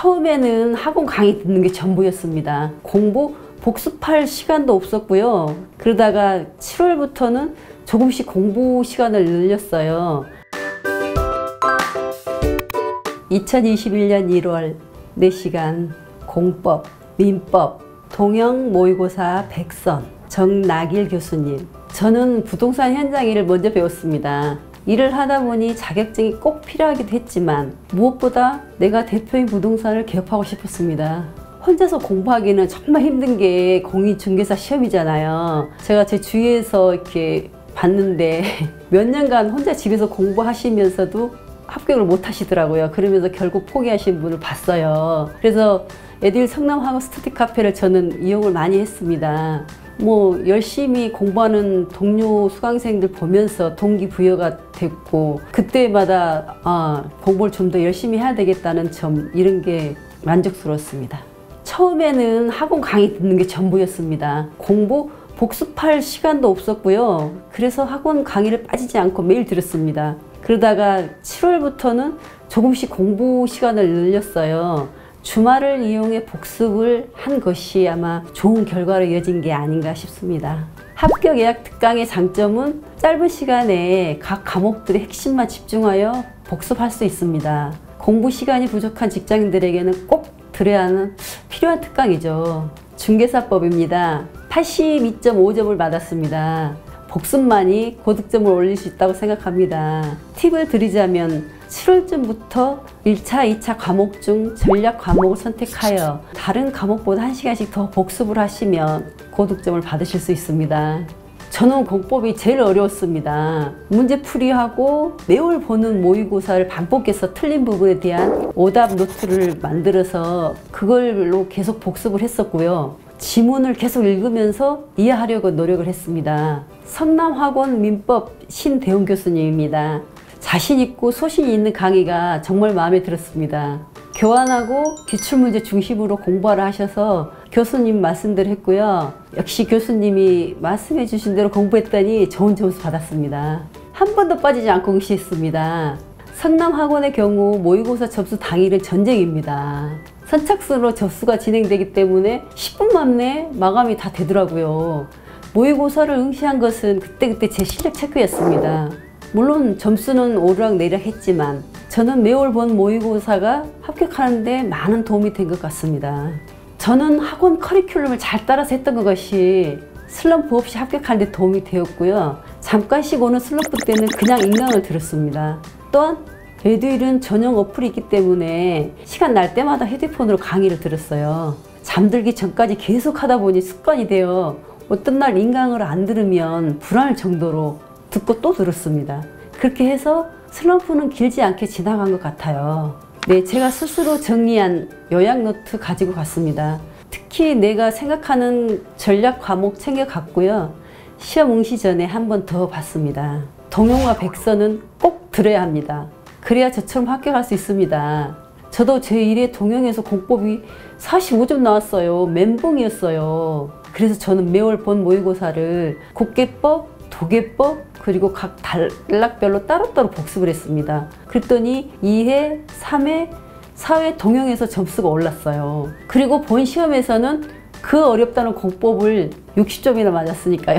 처음에는 학원 강의 듣는 게 전부였습니다. 공부 복습할 시간도 없었고요. 그러다가 7월부터는 조금씩 공부 시간을 늘렸어요. 2021년 1월 4시간 공법, 민법, 동영 모의고사 백선, 정낙일 교수님. 저는 부동산 현장 일을 먼저 배웠습니다. 일을 하다 보니 자격증이 꼭 필요하기도 했지만 무엇보다 내가 대표인 부동산을 개업하고 싶었습니다. 혼자서 공부하기는 정말 힘든 게 공인중개사 시험이잖아요. 제가 제 주위에서 이렇게 봤는데 몇 년간 혼자 집에서 공부하시면서도 합격을 못 하시더라고요. 그러면서 결국 포기하신 분을 봤어요. 그래서 에듀윌 성남학원 스터디 카페를 저는 이용을 많이 했습니다. 열심히 공부하는 동료 수강생들 보면서 동기부여가 됐고, 그때마다 공부를 좀 더 열심히 해야 되겠다는 점, 이런 게 만족스러웠습니다. 처음에는 학원 강의 듣는 게 전부였습니다. 공부 복습할 시간도 없었고요. 그래서 학원 강의를 빠지지 않고 매일 들었습니다. 그러다가 7월부터는 조금씩 공부 시간을 늘렸어요. 주말을 이용해 복습을 한 것이 아마 좋은 결과로 이어진 게 아닌가 싶습니다. 합격 예약 특강의 장점은 짧은 시간에 각 과목들의 핵심만 집중하여 복습할 수 있습니다. 공부 시간이 부족한 직장인들에게는 꼭 들어야 하는 필요한 특강이죠. 중개사법입니다. 82.5점을 받았습니다. 복습만이 고득점을 올릴 수 있다고 생각합니다. 팁을 드리자면 7월쯤부터 1차, 2차 과목 중 전략 과목을 선택하여 다른 과목보다 1시간씩 더 복습을 하시면 고득점을 받으실 수 있습니다. 저는 공법이 제일 어려웠습니다. 문제풀이하고 매월 보는 모의고사를 반복해서 틀린 부분에 대한 오답 노트를 만들어서 그걸로 계속 복습을 했었고요. 지문을 계속 읽으면서 이해하려고 노력을 했습니다. 성남학원 민법 신대웅 교수님입니다. 자신 있고 소신이 있는 강의가 정말 마음에 들었습니다. 교환하고 기출문제 중심으로 공부하라 하셔서 교수님 말씀대로 했고요. 역시 교수님이 말씀해 주신 대로 공부했더니 좋은 점수 받았습니다. 한 번도 빠지지 않고 응시했습니다. 성남학원의 경우 모의고사 접수 당일은 전쟁입니다. 선착순으로 접수가 진행되기 때문에 10분 만에 마감이 다 되더라고요. 모의고사를 응시한 것은 그때그때 제 실력 체크였습니다. 물론 점수는 오르락내리락 했지만 저는 매월 본 모의고사가 합격하는데 많은 도움이 된 것 같습니다. 저는 학원 커리큘럼을 잘 따라서 했던 것이 슬럼프 없이 합격하는 데 도움이 되었고요. 잠깐씩 오는 슬럼프 때는 그냥 인강을 들었습니다. 또한 에듀윌은 전용 어플이 있기 때문에 시간 날 때마다 휴대폰으로 강의를 들었어요. 잠들기 전까지 계속 하다 보니 습관이 되어 어떤 날 인강을 안 들으면 불안할 정도로 듣고 또 들었습니다. 그렇게 해서 슬럼프는 길지 않게 지나간 것 같아요. 네, 제가 스스로 정리한 요약노트 가지고 갔습니다. 특히 내가 생각하는 전략 과목 챙겨갔고요. 시험 응시 전에 한 번 더 봤습니다. 동영과 백선은 꼭 들어야 합니다. 그래야 저처럼 합격할 수 있습니다. 저도 제1회 동영에서 공법이 45점 나왔어요. 멘붕이었어요. 그래서 저는 매월 본 모의고사를 국계법, 도계법, 그리고 각 단락별로 따로따로 복습을 했습니다. 그랬더니 2회, 3회, 4회 동영에서 점수가 올랐어요. 그리고 본 시험에서는 그 어렵다는 공법을 60점이나 맞았으니까요.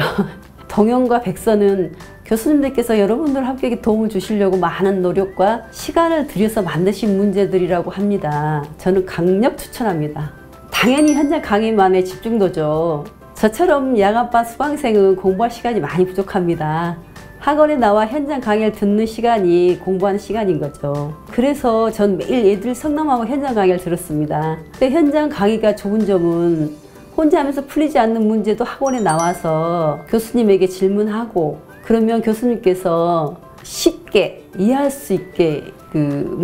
동영과 백선은 교수님들께서 여러분들 합격에 도움을 주시려고 많은 노력과 시간을 들여서 만드신 문제들이라고 합니다. 저는 강력 추천합니다. 당연히 현장 강의만의 집중도죠. 저처럼 야간반 수강생은 공부할 시간이 많이 부족합니다. 학원에 나와 현장 강의를 듣는 시간이 공부하는 시간인 거죠. 그래서 전 매일 에듀윌 성남학원 현장 강의를 들었습니다. 현장 강의가 좋은 점은 혼자 하면서 풀리지 않는 문제도 학원에 나와서 교수님에게 질문하고 그러면 교수님께서 쉽게 이해할 수 있게 그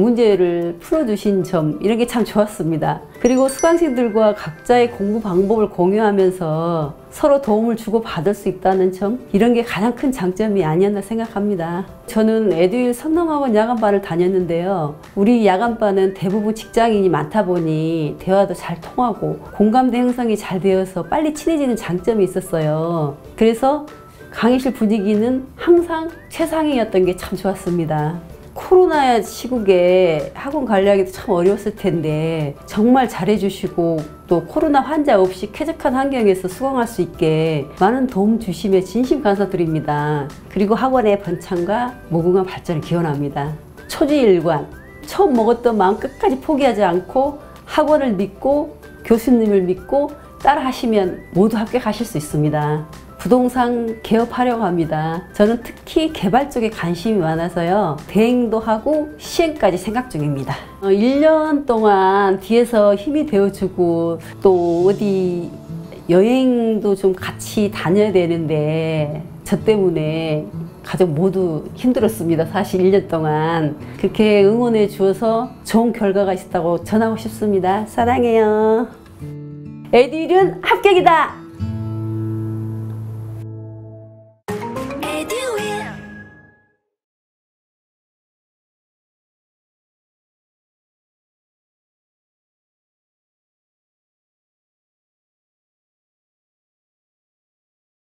문제를 풀어주신 점, 이런 게 참 좋았습니다. 그리고 수강생들과 각자의 공부 방법을 공유하면서 서로 도움을 주고 받을 수 있다는 점, 이런 게 가장 큰 장점이 아니었나 생각합니다. 저는 에듀윌 성남학원 야간반을 다녔는데요. 우리 야간반은 대부분 직장인이 많다 보니 대화도 잘 통하고 공감대 형성이 잘 되어서 빨리 친해지는 장점이 있었어요. 그래서 강의실 분위기는 항상 최상이었던 게 참 좋았습니다. 코로나 시국에 학원 관리하기도 참 어려웠을 텐데 정말 잘해주시고 또 코로나 환자 없이 쾌적한 환경에서 수강할 수 있게 많은 도움 주심에 진심 감사드립니다. 그리고 학원의 번창과 무궁한 발전을 기원합니다. 초지일관, 처음 먹었던 마음 끝까지 포기하지 않고 학원을 믿고 교수님을 믿고 따라 하시면 모두 합격하실 수 있습니다. 부동산 개업하려고 합니다. 저는 특히 개발 쪽에 관심이 많아서요. 대행도 하고 시행까지 생각 중입니다. 1년 동안 뒤에서 힘이 되어주고 또 어디 여행도 좀 같이 다녀야 되는데 저 때문에 가족 모두 힘들었습니다. 사실 1년 동안. 그렇게 응원해 주어서 좋은 결과가 있었다고 전하고 싶습니다. 사랑해요. 에듀윌은 합격이다!